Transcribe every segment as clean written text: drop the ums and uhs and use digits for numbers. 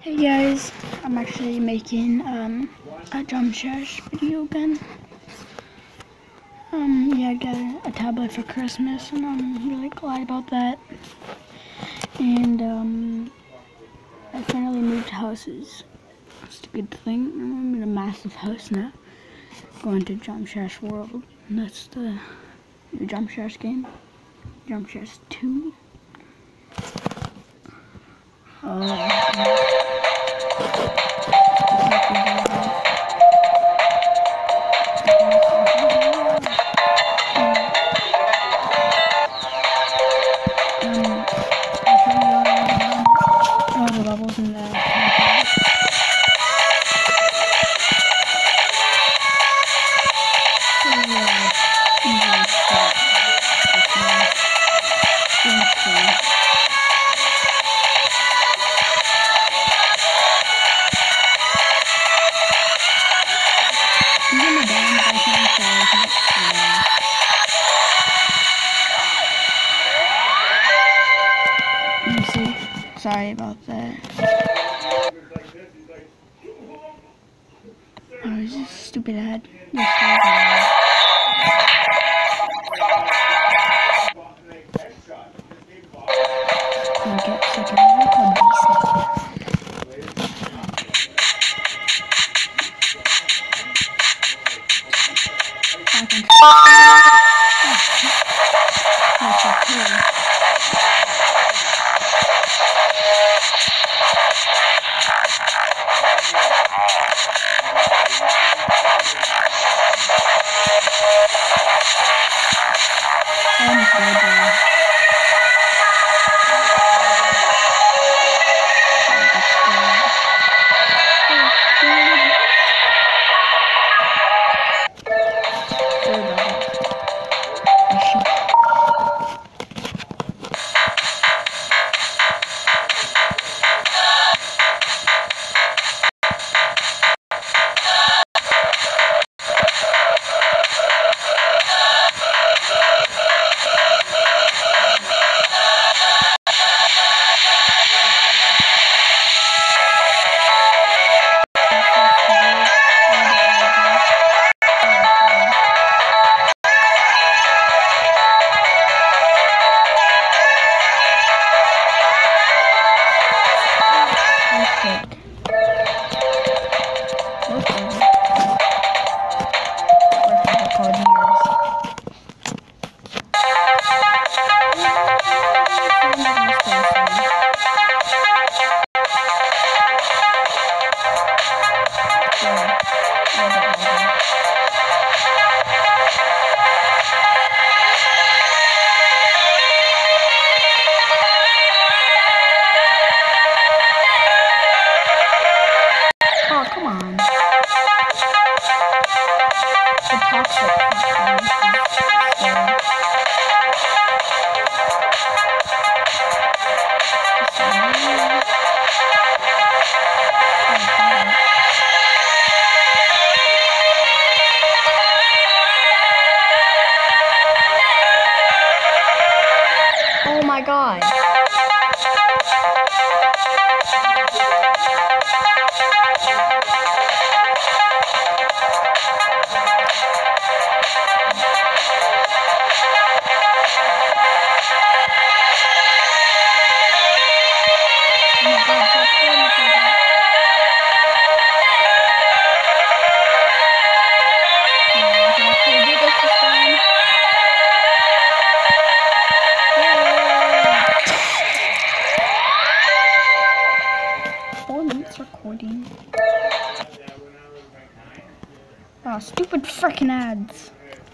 Hey guys, I'm actually making a jump shares video again. Yeah, I got a tablet for Christmas and I'm really glad about that. And I finally moved houses. That's a good thing. I'm in a massive house now. Going to Jump Shares World. And that's the new Jump Shares game. Jump Shares 2. All the levels in the Sorry about that. Oh, is this stupid ad? Yes, get second one called Oh my god. Recording. Oh, stupid frickin' ads.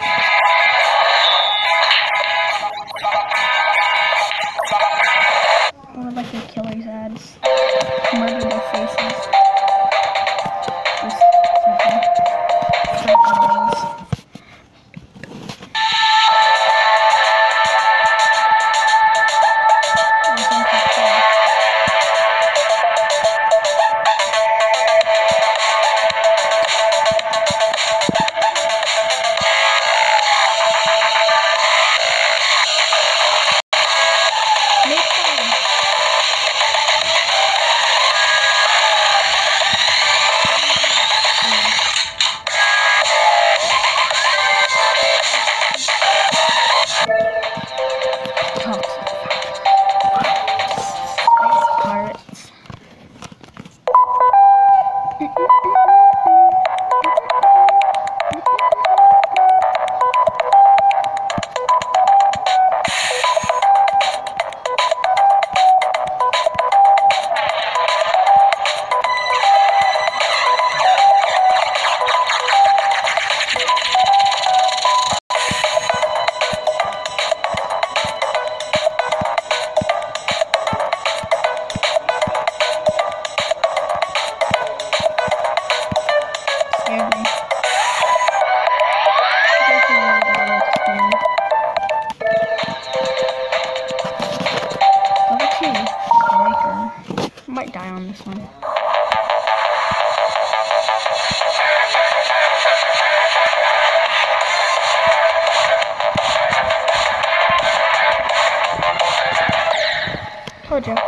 Or like the killer's ads. Murder their faces. Told you.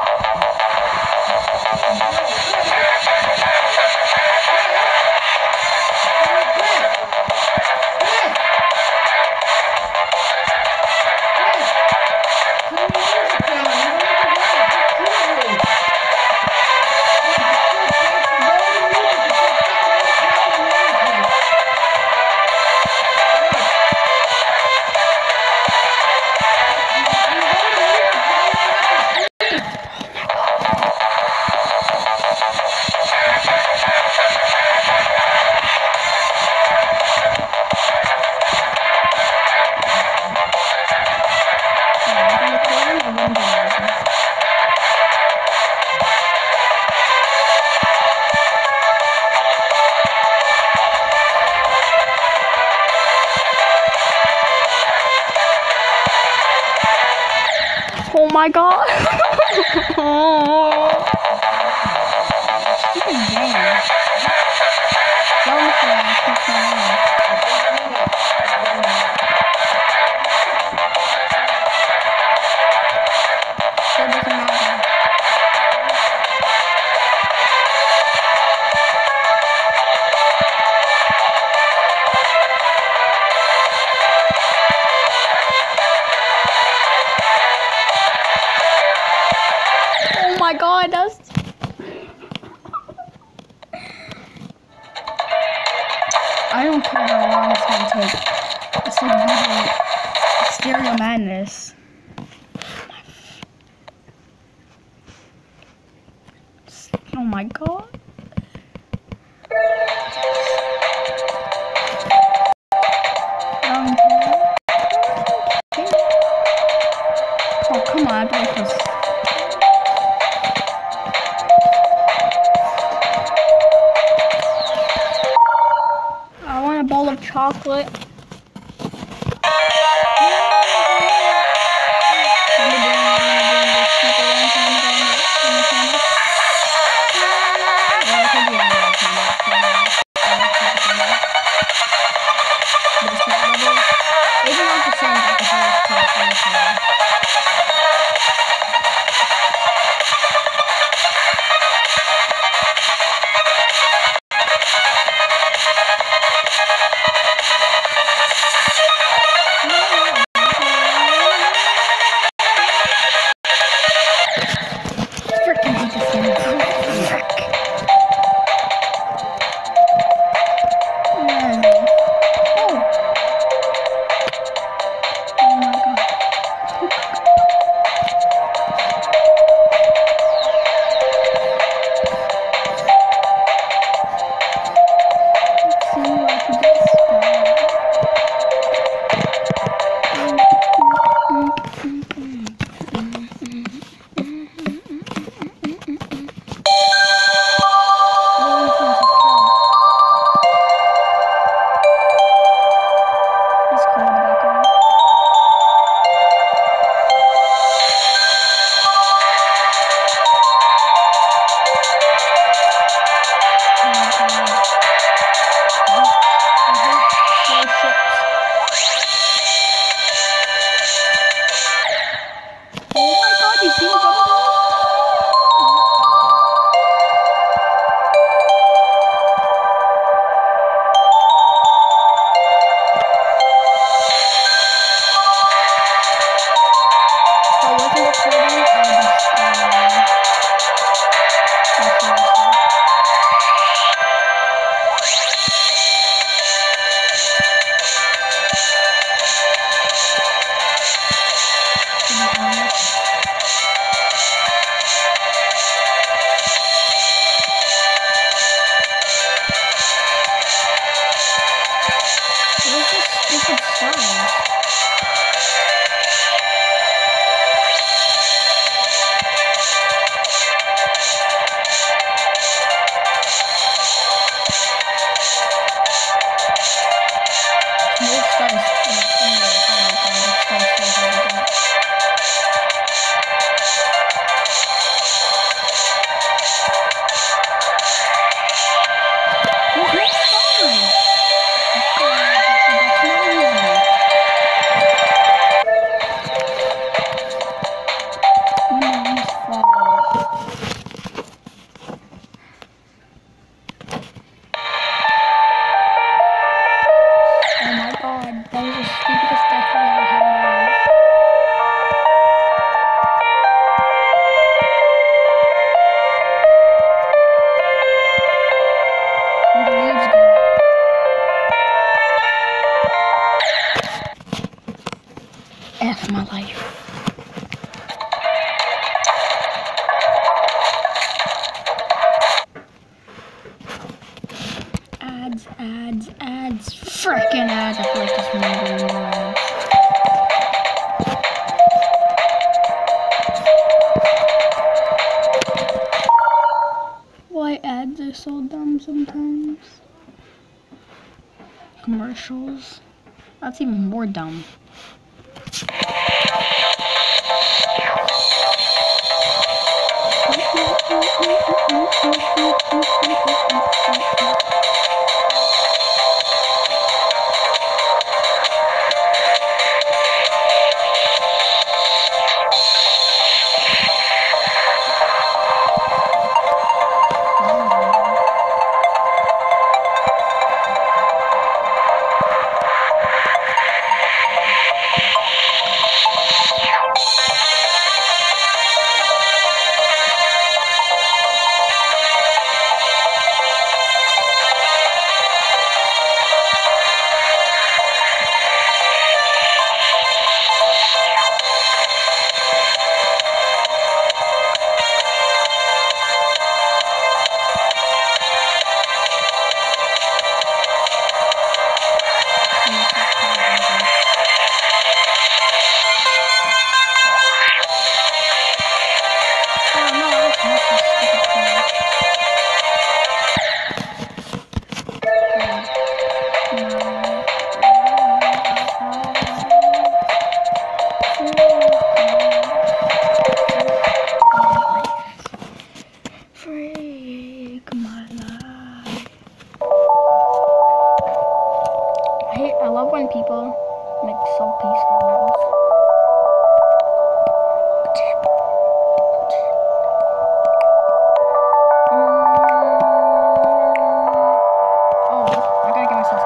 Oh my god! Stupid game. Don't flash, what's going on? Still doesn't matter. Oh my god, that's... I don't care how long it's gonna take. It's like video stereo madness. Oh my god. Oh come on, I have to wait for... I want a bowl of chocolate. Frickin' ads. I feel like this movie ads. Why ads are so dumb sometimes. Commercials. That's even more dumb. I love when people make so peaceful levels. Oh, I gotta get myself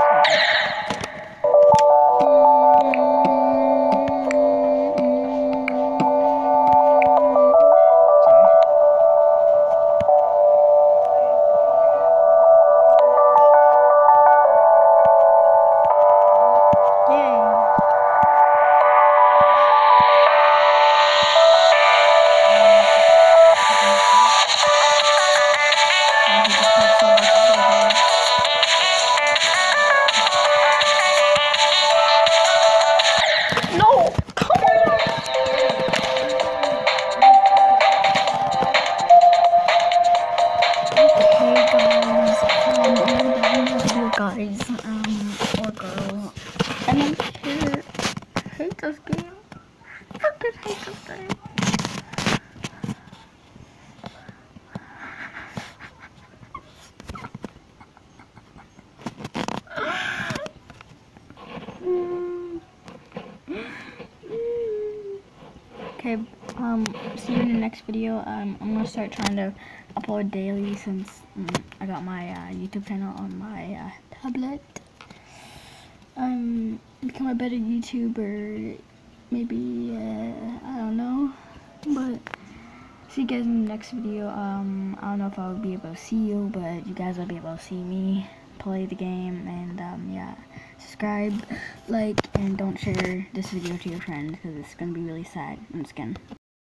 or girl. I don't care. Hate this game. I just hate this game. Okay, see you in the next video. I'm gonna start trying to upload daily since I got my YouTube channel on my tablet. Become a better YouTuber, maybe, I don't know, but see you guys in the next video. I don't know if I'll be able to see you, but you guys will be able to see me play the game, and yeah, subscribe, like, and don't share this video to your friends, because it's gonna be really sad. I'm just kidding.